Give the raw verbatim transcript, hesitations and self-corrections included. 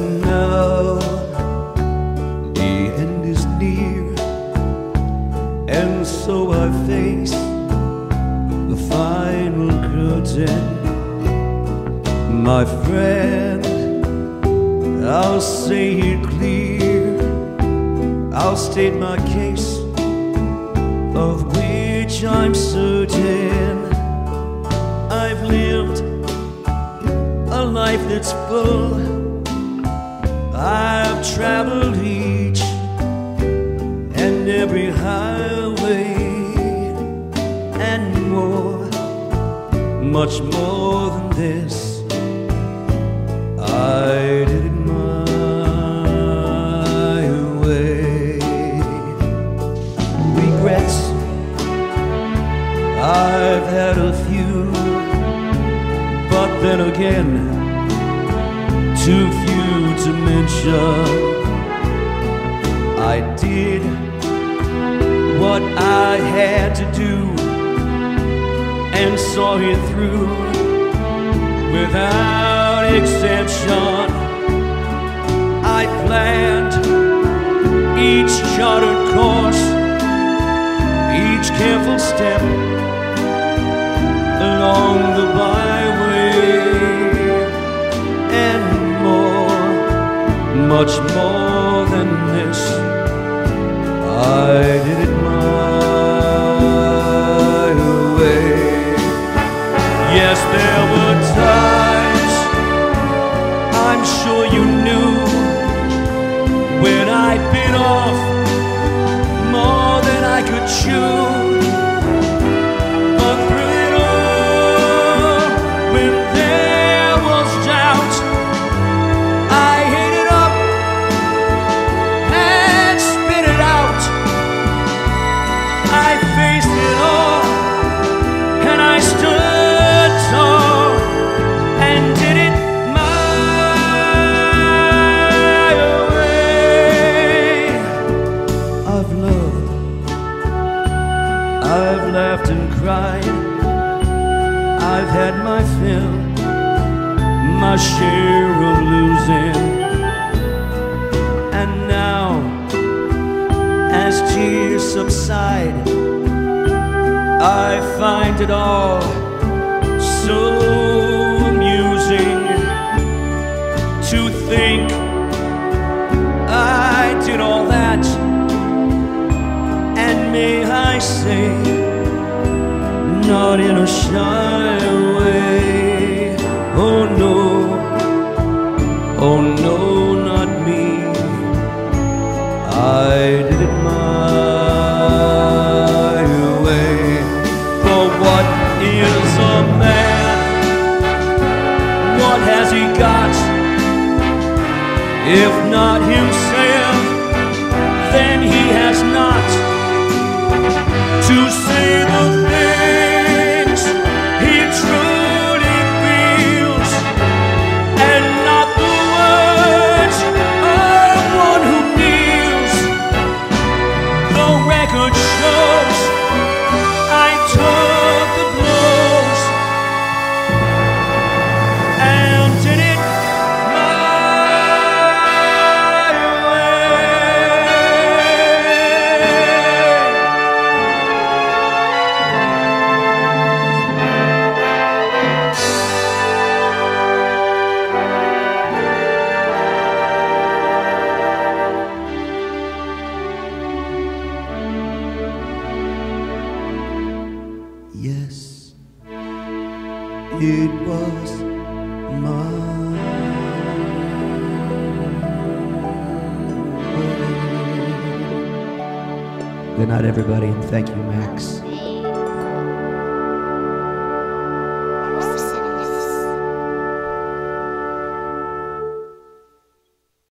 And now the end is near, and so I face the final curtain. My friend, I'll say it clear, I'll state my case, of which I'm certain. I've lived a life that's full, I've traveled each and every highway and more, much more than this. I did it my way. Regrets, I've had a few, but then again, too few to mention. I did what I had to do and saw it through without exception. I planned each chartered course, each careful step along the byway, and more, much more than this, I did it my way. Yes, there were times, I'm sure you knew, when I bit off more than I could chew. But through it all, when there was doubt, I ate it up and spit it out. I faced it all, and I stood tall and did it my way. I've loved, I've laughed and cried, I've had my fill, my share of losing. And now, as tears subside, I find it all so amusing to think I did all that, and may I say, not in a shy way. Oh no, oh no, not me. I did it my way. For what is a man? What has he got? If not himself, then he has not to say the things he truly feels, and not the words of one who kneels. The record shows I took the blows and did it yes, it was mine. Good night, everybody, and thank you, Max.